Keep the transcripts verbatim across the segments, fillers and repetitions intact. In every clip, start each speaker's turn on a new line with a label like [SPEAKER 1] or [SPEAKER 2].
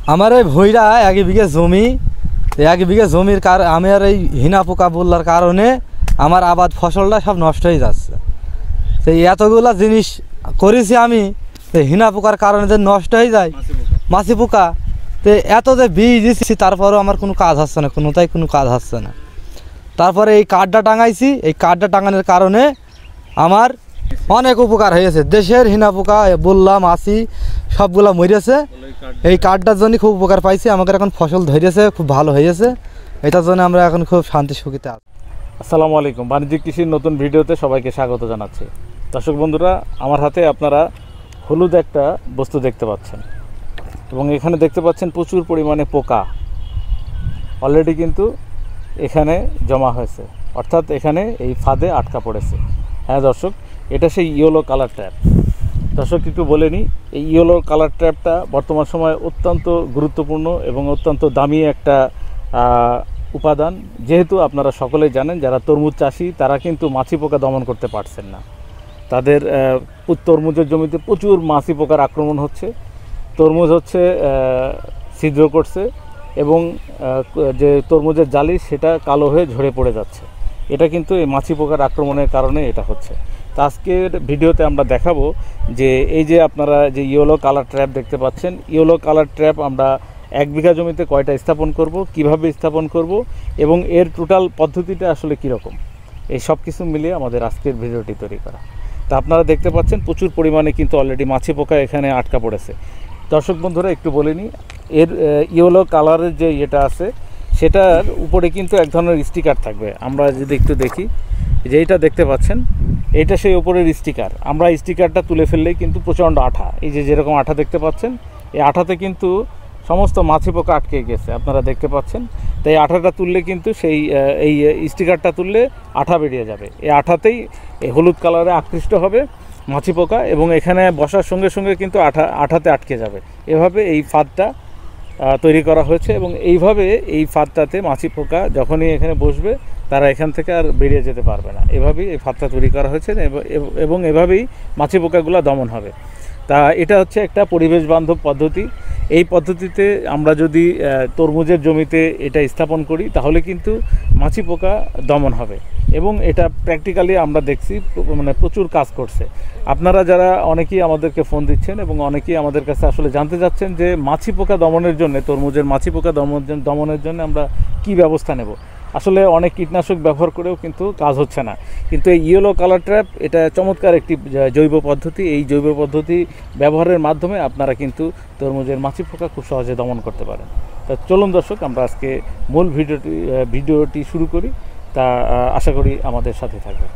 [SPEAKER 1] আমার এই ভইরা এক বিঘে জমি, এক বিঘে জমির কার আমার এই হিনা পোকা বললার কারণে আমার আবাদ ফসলটা সব নষ্ট হয়ে যাচ্ছে। সেই এতগুলা জিনিস করেছি আমি, হিনা পোকার কারণে যে নষ্ট হয়ে যায়, মাছি পোকা, তো এত যে বীজ দিচ্ছি তারপরেও আমার কোনো কাজ হচ্ছে না, কোনোটাই কোনো কাজ হচ্ছে না। তারপরে এই কার্ডটা টাঙাইছি, এই কার্ডটা টাঙানোর কারণে আমার অনেক উপকার হয়েছে। দেশের হিনা পোকা বললাম মাছি সবগুলা মরেছে, এই কার্ডটার জন্য খুব উপকার পাইছি। আমাকে এখন ফসল ধরেছে, খুব ভালো হয়েছে, এটার জন্য আমরা এখন খুব শান্তি সুখীতে আছি।
[SPEAKER 2] আসসালামু আলাইকুম, বাণিজ্যিক কৃষির নতুন ভিডিওতে সবাইকে স্বাগত জানাচ্ছি। দর্শক বন্ধুরা, আমার হাতে আপনারা হলুদ একটা বস্তু দেখতে পাচ্ছেন এবং এখানে দেখতে পাচ্ছেন প্রচুর পরিমাণে পোকা অলরেডি কিন্তু এখানে জমা হয়েছে, অর্থাৎ এখানে এই ফাঁদে আটকা পড়েছে। হ্যাঁ দর্শক, এটা সেই ইয়েলো কালার ট্র্যাপ। দর্শক একটু বলে নিই, এই ইয়েলো কালার ট্র্যাপটা বর্তমান সময়ে অত্যন্ত গুরুত্বপূর্ণ এবং অত্যন্ত দামি একটা উপাদান। যেহেতু আপনারা সকলেই জানেন, যারা তরমুজ চাষি তারা কিন্তু মাছি পোকা দমন করতে পারছেন না। তাদের তরমুজের জমিতে প্রচুর মাছি পোকার আক্রমণ হচ্ছে, তরমুজ হচ্ছে ছিদ্র করছে এবং যে তরমুজের জালি সেটা কালো হয়ে ঝরে পড়ে যাচ্ছে। এটা কিন্তু এই মাছি পোকার আক্রমণের কারণে এটা হচ্ছে। তো আজকের ভিডিওতে আমরা দেখাবো যে এই যে আপনারা যে ইয়েলো কালার ট্র্যাপ দেখতে পাচ্ছেন, ইয়েলো কালার ট্র্যাপ আমরা এক বিঘা জমিতে কয়টা স্থাপন করব, কিভাবে স্থাপন করব এবং এর টোটাল পদ্ধতিটা আসলে কীরকম, এই সব কিছু মিলিয়ে আমাদের আজকের ভিডিওটি তৈরি করা। তা আপনারা দেখতে পাচ্ছেন প্রচুর পরিমাণে কিন্তু অলরেডি মাছি পোকা এখানে আটকা পড়েছে। দর্শক বন্ধুরা একটু বলে নিই, এর ইয়েলো কালারের যে ইয়েটা আছে সেটার উপরে কিন্তু এক ধরনের স্টিকার থাকবে। আমরা যদি একটু দেখি, যে এইটা দেখতে পাচ্ছেন, এইটা সেই উপরের স্টিকার। আমরা স্টিকারটা তুলে ফেললেই কিন্তু প্রচণ্ড আঠা, এই যে যেরকম আঠা দেখতে পাচ্ছেন, এই আঠাতে কিন্তু সমস্ত মাছি পোকা আটকে গেছে, আপনারা দেখতে পাচ্ছেন। তাই আঠাটা তুললে কিন্তু সেই এই স্টিকারটা তুললে আঠা বেরিয়ে যাবে। এই আঠাতেই এই হলুদ কালারে আকৃষ্ট হবে মাছি পোকা এবং এখানে বসার সঙ্গে সঙ্গে কিন্তু আঠা আঠাতে আটকে যাবে। এভাবে এই ফাঁদটা তৈরি করা হয়েছে এবং এইভাবে এই ফাঁদটাতে মাছি পোকা যখনই এখানে বসবে তারা এখান থেকে আর বেরিয়ে যেতে পারবে না। এভাবেই এই ফাঁদটা তৈরি করা হয়েছে এবং এভাবেই মাছি পোকাগুলো দমন হবে। তা এটা হচ্ছে একটা পরিবেশ বান্ধব পদ্ধতি। এই পদ্ধতিতে আমরা যদি তরমুজের জমিতে এটা স্থাপন করি তাহলে কিন্তু মাছি পোকা দমন হবে এবং এটা প্র্যাকটিক্যালি আমরা দেখছি মানে প্রচুর কাজ করছে। আপনারা যারা অনেকেই আমাদেরকে ফোন দিচ্ছেন এবং অনেকেই আমাদের কাছে আসলে জানতে চাচ্ছেন যে মাছি পোকা দমনের জন্য, তরমুজের মাছি পোকা দমন দমনের জন্য আমরা কি ব্যবস্থা নেব। আসলে অনেক কীটনাশক ব্যবহার করেও কিন্তু কাজ হচ্ছে না, কিন্তু এই ইয়েলো কালার ট্র্যাপ এটা চমৎকার একটি জৈব পদ্ধতি। এই জৈব পদ্ধতি ব্যবহারের মাধ্যমে আপনারা কিন্তু তরমুজের মাছি পোকা খুব সহজে দমন করতে পারেন। তা চলুন দর্শক, আমরা আজকে মূল ভিডিওটি ভিডিওটি শুরু করি। তা আশা করি আমাদের সাথে থাকবে।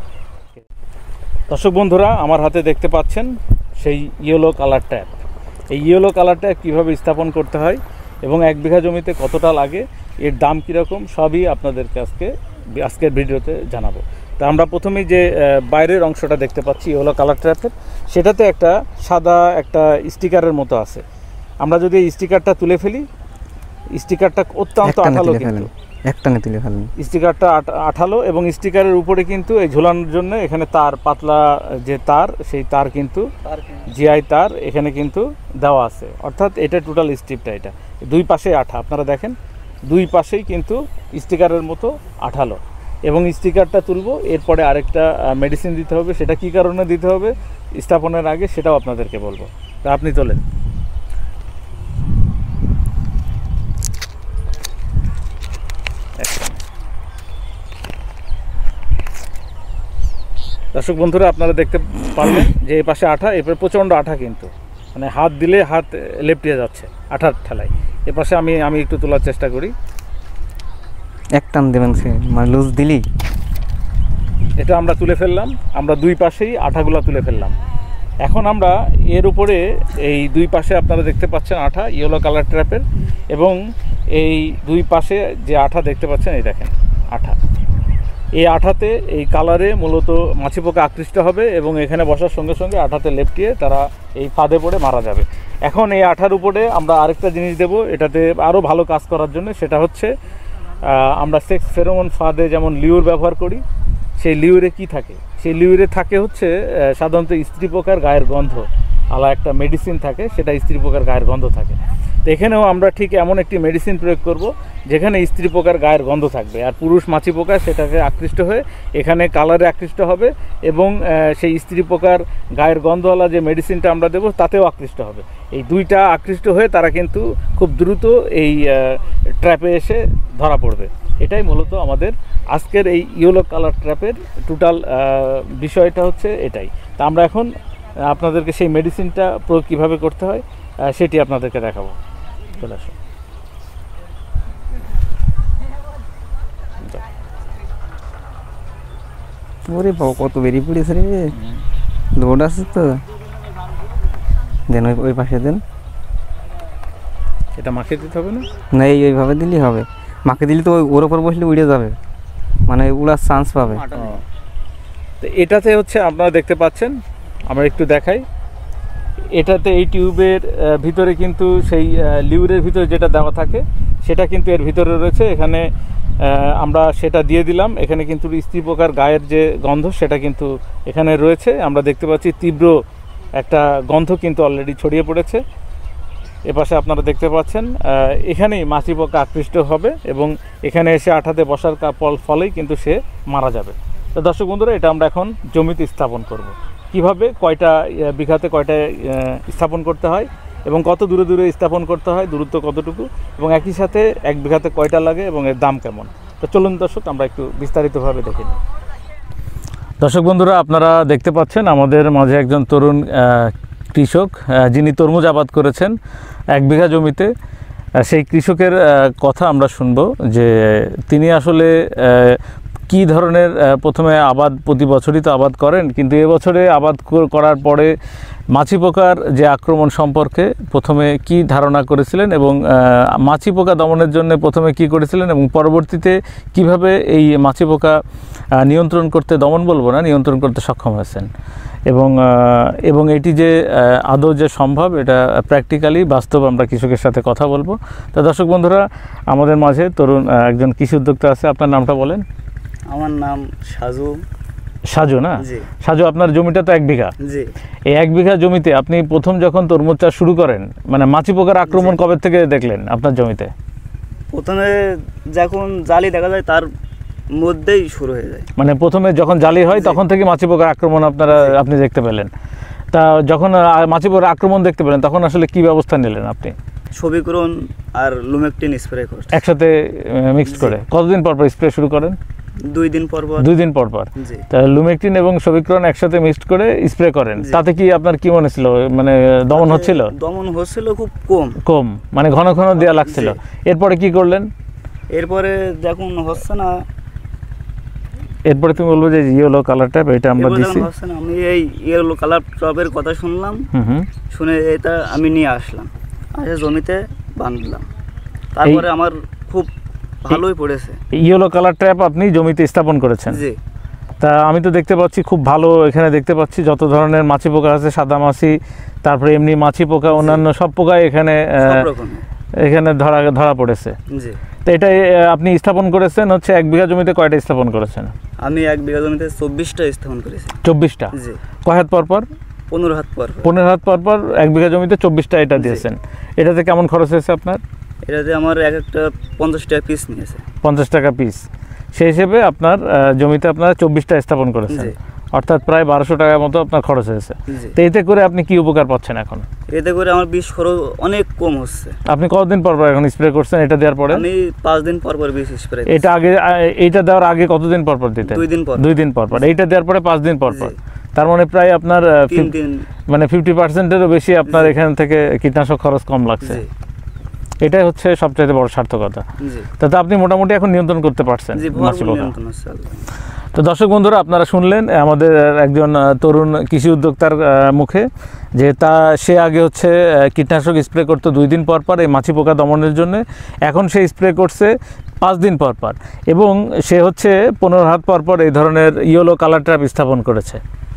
[SPEAKER 2] দর্শক বন্ধুরা, আমার হাতে দেখতে পাচ্ছেন সেই ইয়েলো কালার ট্র্যাপ। এই ইয়েলো কালার ট্র্যাপ কীভাবে স্থাপন করতে হয় এবং এক বিঘা জমিতে কতটা লাগে, এর দাম কীরকম, সবই আপনাদেরকে আজকে আজকের ভিডিওতে জানাবো। তা আমরা প্রথমেই যে বাইরের অংশটা দেখতে পাচ্ছি ইয়েলো কালার ট্র্যাপের, সেটাতে একটা সাদা একটা স্টিকারের মতো আছে। আমরা যদি এই স্টিকারটা তুলে ফেলি, স্টিকারটা অত্যন্ত আঠালো, কিন্তু
[SPEAKER 3] একটানে তুলে ফেলেন,
[SPEAKER 2] স্টিকারটা আঠালো এবং স্টিকারের উপরে কিন্তু এই ঝোলানোর জন্য এখানে তার, পাতলা যে তার, সেই তার কিন্তু জিআই তার এখানে কিন্তু দেওয়া আছে। অর্থাৎ এটা টোটাল স্ট্রিপটা, এটা দুই পাশে আঠা, আপনারা দেখেন দুই পাশেই কিন্তু স্টিকারের মতো আঠালো। এবং স্টিকারটা তুলবো, এরপরে আরেকটা মেডিসিন দিতে হবে। সেটা কী কারণে দিতে হবে স্থাপনের আগে সেটাও আপনাদেরকে বলবো। তা আপনি তোলেন। দর্শক বন্ধুরা, আপনারা দেখতে পারবেন যে এ পাশে আঠা, এরপরে প্রচণ্ড আঠা, কিন্তু মানে হাত দিলে হাত লেপটিয়ে যাচ্ছে আঠার ঠেলায়। এ পাশে আমি আমি একটু তোলার চেষ্টা করি,
[SPEAKER 3] এক টান দেবেন, সে মানে লুজ দিলি
[SPEAKER 2] এটা আমরা তুলে ফেললাম। আমরা দুই পাশেই আঠাগুলো তুলে ফেললাম। এখন আমরা এর উপরে এই দুই পাশে আপনারা দেখতে পাচ্ছেন আঠা ইয়েলো কালার ট্র্যাপের, এবং এই দুই পাশে যে আঠা দেখতে পাচ্ছেন, এই দেখেন আঠা, এই আঠাতে এই কালারে মূলত মাছি পোকা আকৃষ্ট হবে এবং এখানে বসার সঙ্গে সঙ্গে আঠাতে লেপটিয়ে তারা এই ফাঁদে পড়ে মারা যাবে। এখন এই আঠার উপরে আমরা আরেকটা জিনিস দেব এটাতে আরও ভালো কাজ করার জন্য, সেটা হচ্ছে আমরা সেক্স ফেরোমন ফাঁদে যেমন লিউর ব্যবহার করি, সেই লিউরে কি থাকে, সেই লিউরে থাকে হচ্ছে সাধারণত স্ত্রী পোকার গায়ের গন্ধ। আলা একটা মেডিসিন থাকে, সেটা স্ত্রী পোকার গায়ের গন্ধ থাকে। তো এখানেও আমরা ঠিক এমন একটি মেডিসিন প্রয়োগ করব যেখানে স্ত্রী পোকার গায়ের গন্ধ থাকবে, আর পুরুষ মাছি পোকা সেটাকে আকৃষ্ট হয়ে এখানে কালারে আকৃষ্ট হবে, এবং সেই স্ত্রী পোকার গায়ের গন্ধওয়ালা যে মেডিসিনটা আমরা দেবো তাতেও আকৃষ্ট হবে। এই দুইটা আকৃষ্ট হয়ে তারা কিন্তু খুব দ্রুত এই ট্র্যাপে এসে ধরা পড়বে। এটাই মূলত আমাদের আজকের এই ইয়েলো কালার ট্র্যাপের টোটাল বিষয়টা হচ্ছে এটাই। তা আমরা এখন আপনাদেরকে সেই মেডিসিনটা প্রয়োগ কীভাবে করতে হয় সেটি আপনাদেরকে দেখাবো। চলে আসো।
[SPEAKER 3] ওরে বাবা, কত বেরিয়ে পড়েছে রে, লোড আছে তো। দেন ওই ওই পাশে দেন।
[SPEAKER 2] এটা মাখিয়ে দিতে হবে না?
[SPEAKER 3] না, এই ওইভাবে দিলেই হবে। মাকে দিলে তো ওর ওপর বসলে উড়ে যাবে, মানে উড়ার চান্স পাবে।
[SPEAKER 2] তো এটাতে হচ্ছে আপনারা দেখতে পাচ্ছেন, আমরা একটু দেখাই। এটাতে এই টিউবের ভিতরে কিন্তু সেই লিউরের ভিতরে যেটা দেওয়া থাকে সেটা কিন্তু এর ভিতরে রয়েছে। এখানে আমরা সেটা দিয়ে দিলাম। এখানে কিন্তু স্ত্রী পোকার গায়ের যে গন্ধ সেটা কিন্তু এখানে রয়েছে। আমরা দেখতে পাচ্ছি তীব্র একটা গন্ধ কিন্তু অলরেডি ছড়িয়ে পড়েছে। এপাশে আপনারা দেখতে পাচ্ছেন এখানেই মাছি পোকা আকৃষ্ট হবে এবং এখানে এসে আঠাতে বসার ফলেই কিন্তু সে মারা যাবে। তো দর্শক বন্ধুরা, এটা আমরা এখন জমিতে স্থাপন করব। কিভাবে, কয়টা বিঘাতে কয়টা স্থাপন করতে হয় এবং কত দূরে দূরে স্থাপন করতে হয়, দূরত্ব কতটুকু, এবং একই সাথে এক বিঘাতে কয়টা লাগে এবং এর দাম কেমন। তো চলুন দর্শক, আমরা একটু বিস্তারিতভাবে দেখে নিই। দর্শক বন্ধুরা, আপনারা দেখতে পাচ্ছেন আমাদের মাঝে একজন তরুণ কৃষক, যিনি তরমুজ আবাদ করেছেন এক বিঘা জমিতে। সেই কৃষকের কথা আমরা শুনবো যে তিনি আসলে কী ধরনের প্রথমে আবাদ, প্রতি বছরই তো আবাদ করেন, কিন্তু এবছরে আবাদ করার পরে মাছি পোকার যে আক্রমণ সম্পর্কে প্রথমে কি ধারণা করেছিলেন এবং মাছি পোকা দমনের জন্য প্রথমে কি করেছিলেন এবং পরবর্তীতে কিভাবে এই মাছি পোকা নিয়ন্ত্রণ করতে, দমন বলবো না, নিয়ন্ত্রণ করতে সক্ষম হয়েছেন, এবং এবং এটি যে আদৌ যে সম্ভব, এটা প্র্যাকটিক্যালি বাস্তব আমরা কৃষকের সাথে কথা বলবো। তো দর্শক বন্ধুরা, আমাদের মাঝে তরুণ একজন কৃষি উদ্যোক্তা আছে। আপনার নামটা বলেন।
[SPEAKER 4] আমার নাম সাজু।
[SPEAKER 2] সাজু না? সাজু, আপনার জমিটা তো এক বিঘা।
[SPEAKER 4] জি।
[SPEAKER 2] এই এক বিঘা জমিতে আপনি প্রথম যখন তরমুজ চাষ শুরু করেন, মানে মাছি পোকার আক্রমণ কবে থেকে দেখলেন আপনার জমিতে?
[SPEAKER 4] প্রথমে যখন জালি দেখা যায় তার মধ্যেই শুরু হয়ে যায়।
[SPEAKER 2] মানে প্রথমে যখন জালি হয় তখন থেকে মাছি পোকার আক্রমণ আপনারা আপনি দেখতে পেলেন। তা যখন মাছি পোকার আক্রমণ দেখতে পেলেন তখন আসলে কি ব্যবস্থা নিলেন আপনি?
[SPEAKER 4] সবিক্রন আর লুমেকটিন স্প্রে করছি
[SPEAKER 2] একসাথে মিক্সড করে। কতদিন পর পর স্প্রে শুরু করেন?
[SPEAKER 4] দুই দিন পর পর।
[SPEAKER 2] দুই দিন পর পর। তাহলে লুমেকটিন এবং সবিক্রন একসাথে মিক্সড করে স্প্রে করেন। তাতে কি আপনার কি মনে ছিল, মানে দমন হচ্ছিল?
[SPEAKER 4] দমন হচ্ছিল খুব কম
[SPEAKER 2] কম, মানে ঘন ঘন দেওয়া লাগছিল। এরপরে কি করলেন?
[SPEAKER 4] এরপরে যখন হচ্ছে না,
[SPEAKER 2] এরপরে তুমি বলবো যে ইয়েলো কালার ট্যাপ, এটা আমরা দিছি।
[SPEAKER 4] আমি এই ইয়েলো কালার ট্যাপের কথা শুনলাম, শুনে এটা আমি নিয়ে আসলাম, আসে জমিতে বাঁধলাম। তারপরে আমার খুব ভালোই পড়েছে।
[SPEAKER 2] ইয়েলো কালার ট্র্যাপ আপনি জমিতে স্থাপন করেছেন?
[SPEAKER 4] জি।
[SPEAKER 2] তা আমি তো দেখতে পাচ্ছি খুব ভালো, এখানে দেখতে পাচ্ছি যত ধরনের মাছি পোকা আছে, সাদা মাছি, তারপরে এমনি মাছি পোকা, অন্যান্য সব পোকাই এখানে এখানে ধরা ধরা পড়েছে।
[SPEAKER 4] জি।
[SPEAKER 2] তো এটা আপনি স্থাপন করেছেন হচ্ছে এক বিঘা জমিতে কয়টা স্থাপন করেছেন?
[SPEAKER 4] আমি এক বিঘা জমিতে চব্বিশটা স্থাপন করেছি।
[SPEAKER 2] চব্বিশটা?
[SPEAKER 4] জি।
[SPEAKER 2] কয় হাত পর পর?
[SPEAKER 4] পনেরো হাত পর।
[SPEAKER 2] পনেরো হাত পর পর এক বিঘা জমিতে চব্বিশটা এটা দিয়েছেন। এটাতে কেমন খরচ হয়েছে আপনার?
[SPEAKER 4] এটাতে আমার এক একটা পঞ্চাশ টাকা পিস নিয়েছে।
[SPEAKER 2] পঞ্চাশ টাকা পিস। সেই হিসেবে আপনার জমিতে আপনারা চব্বিশটা স্থাপন করেছেন, অর্থাৎ প্রায় বারোশো টাকার মতো আপনার খরচ হয়েছে। তো এতে করে আপনি কি উপকার পাচ্ছেন এখন?
[SPEAKER 4] এতে করে আমার বিষ খরচ অনেক কম হচ্ছে।
[SPEAKER 2] আপনি কতদিন পর পর এখন স্প্রে করছেন এটা দেওয়ার পরে?
[SPEAKER 4] আমি পাঁচ দিন পর পর বিষ স্প্রে।
[SPEAKER 2] এটা আগে, এইটা দেওয়ার আগে কতদিন পর পর দিতেন?
[SPEAKER 4] দুই দিন পর।
[SPEAKER 2] দুই দিন পর পর। এইটা দেওয়ার পরে পাঁচ দিন পর পর। তার মানে প্রায় আপনার মানে ফিফটি পার্সেন্টেরও বেশি আপনার এখান থেকে কীটনাশক খরচ কম লাগছে। এটাই হচ্ছে সবচেয়ে বড় সার্থকতা। তাতে আপনি মোটামুটি এখন নিয়ন্ত্রণ করতে পারছেন মাছি পোকা। তো দর্শক বন্ধুরা, আপনারা শুনলেন আমাদের একজন তরুণ কৃষি উদ্যোক্তার মুখে যে তা সে আগে হচ্ছে কীটনাশক স্প্রে করতো দুই দিন পর পর এই মাছি পোকা দমনের জন্য, এখন সে স্প্রে করছে পাঁচ দিন পর পর, এবং সে হচ্ছে পনেরো হাত পর পর এই ধরনের ইয়েলো কালার ট্র্যাপ স্থাপন করেছে।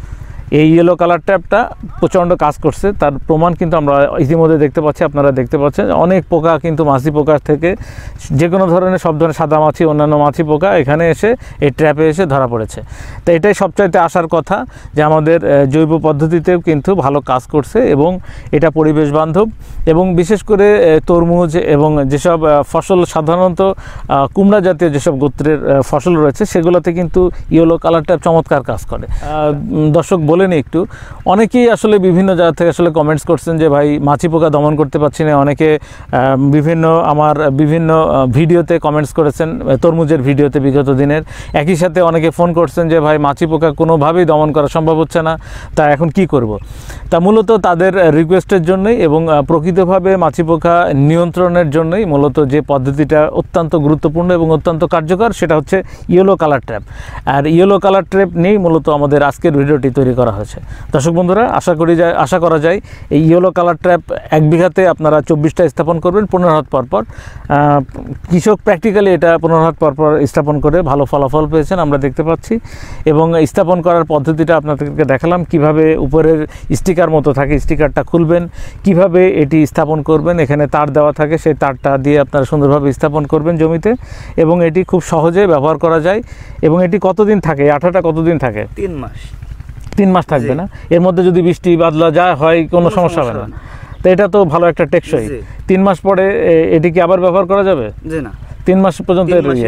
[SPEAKER 2] এই ইয়েলো কালার ট্যাপটা প্রচণ্ড কাজ করছে, তার প্রমাণ কিন্তু আমরা ইতিমধ্যে দেখতে পাচ্ছি, আপনারা দেখতে পাচ্ছেন অনেক পোকা কিন্তু মাছি পোকার থেকে যে কোনো ধরনের সব ধরনের সাদা মাছি অন্যান্য মাছি পোকা এখানে এসে এই ট্র্যাপে এসে ধরা পড়েছে। তো এটাই সবচাইতে আসার কথা যে আমাদের জৈব পদ্ধতিতেও কিন্তু ভালো কাজ করছে এবং এটা পরিবেশ বান্ধব, এবং বিশেষ করে তরমুজ এবং যেসব ফসল সাধারণত কুমড়া জাতীয় যেসব গোত্রের ফসল রয়েছে সেগুলোতে কিন্তু ইয়েলো কালার ট্যাপ চমৎকার কাজ করে। দর্শক বলেন একটু, অনেকেই আসলে বিভিন্ন জায়গা থেকে আসলে কমেন্টস করছেন যে ভাই মাছি পোকা দমন করতে পারছি না, অনেকে বিভিন্ন আমার বিভিন্ন ভিডিওতে কমেন্টস করেছেন, তরমুজের ভিডিওতে বিগত দিনের। একই সাথে অনেকে ফোন করছেন যে ভাই মাছি পোকা কোনোভাবেই দমন করা সম্ভব হচ্ছে না, তা এখন কি করব। তা মূলত তাদের রিকোয়েস্টের জন্যই এবং প্রকৃতভাবে মাছি পোকা নিয়ন্ত্রণের জন্যই মূলত যে পদ্ধতিটা অত্যন্ত গুরুত্বপূর্ণ এবং অত্যন্ত কার্যকর সেটা হচ্ছে ইয়েলো কালার ট্র্যাপ। আর ইয়েলো কালার ট্র্যাপ নিয়েই মূলত আমাদের আজকের ভিডিওটি তৈরি করা হয়েছে। দর্শক বন্ধুরা, আশা করি যায় আশা করা যায় এই ইয়েলো কালার ট্র্যাপ এক বিঘাতে আপনারা চব্বিশটা স্থাপন করবেন পনেরো হাত পরপর। কৃষক প্র্যাকটিক্যালি এটা পনেরো হাত পরপর স্থাপন করে ভালো ফলাফল পেয়েছেন আমরা দেখতে পাচ্ছি, এবং স্থাপন করার পদ্ধতিটা আপনাদেরকে দেখালাম কিভাবে উপরের স্টিকার মতো থাকে, স্টিকারটা খুলবেন, কিভাবে এটি স্থাপন করবেন, এখানে তার দেওয়া থাকে, সেই তারটা দিয়ে আপনারা সুন্দরভাবে স্থাপন করবেন জমিতে, এবং এটি খুব সহজে ব্যবহার করা যায়। এবং এটি কতদিন থাকে, এই আঠাটা কতদিন থাকে?
[SPEAKER 4] তিন মাস।
[SPEAKER 2] তিন মাস থাকবে না? এর মধ্যে যদি বৃষ্টি বাদলা যা হয় কোনো সমস্যা হবে না? তো এটা তো ভালো একটা টেকসই। তিন মাস পরে এটি কি আবার ব্যবহার করা যাবে?
[SPEAKER 4] জি না,
[SPEAKER 2] তিন মাস পর্যন্ত।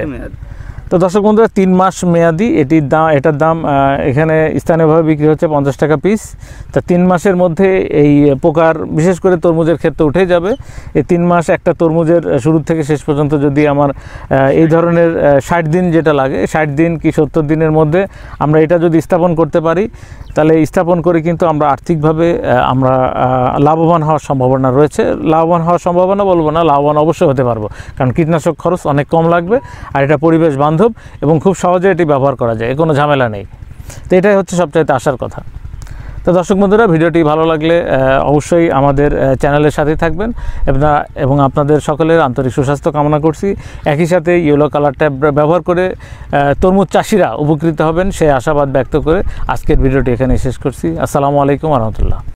[SPEAKER 2] তো দর্শক বন্ধুরা, তিন মাস মেয়াদি এটির দাম, এটার দাম এখানে স্থানীয়ভাবে বিক্রি হচ্ছে পঞ্চাশ টাকা পিস। তা তিন মাসের মধ্যে এই পোকার বিশেষ করে তরমুজের ক্ষেত্রে উঠে যাবে। এই তিন মাস একটা তরমুজের শুরু থেকে শেষ পর্যন্ত যদি আমার এই ধরনের ষাট দিন যেটা লাগে, ষাট দিন কি সত্তর দিনের মধ্যে আমরা এটা যদি স্থাপন করতে পারি, তাহলে স্থাপন করে কিন্তু আমরা আর্থিকভাবে আমরা লাভবান হওয়ার সম্ভাবনা রয়েছে। লাভবান হওয়ার সম্ভাবনা বলবো না, লাভবান অবশ্যই হতে পারবো, কারণ কীটনাশক খরচ অনেক কম লাগবে আর এটা পরিবেশ বান্ধব এবং খুব সহজে এটি ব্যবহার করা যায়, কোনো ঝামেলা নেই। তো এটাই হচ্ছে সবচাইতে আসার কথা। তো দর্শক বন্ধুরা, ভিডিওটি ভালো লাগলে অবশ্যই আমাদের চ্যানেলের সাথেই থাকবেন এবং আপনাদের সকলের আন্তরিক সুস্বাস্থ্য কামনা করছি। একই সাথে ইয়েলো কালার ট্যাপ ব্যবহার করে তরমুজ চাষিরা উপকৃত হবেন সেই আশাবাদ ব্যক্ত করে আজকের ভিডিওটি এখানে শেষ করছি। আসসালামু আলাইকুম ওয়া রাহমাতুল্লাহ।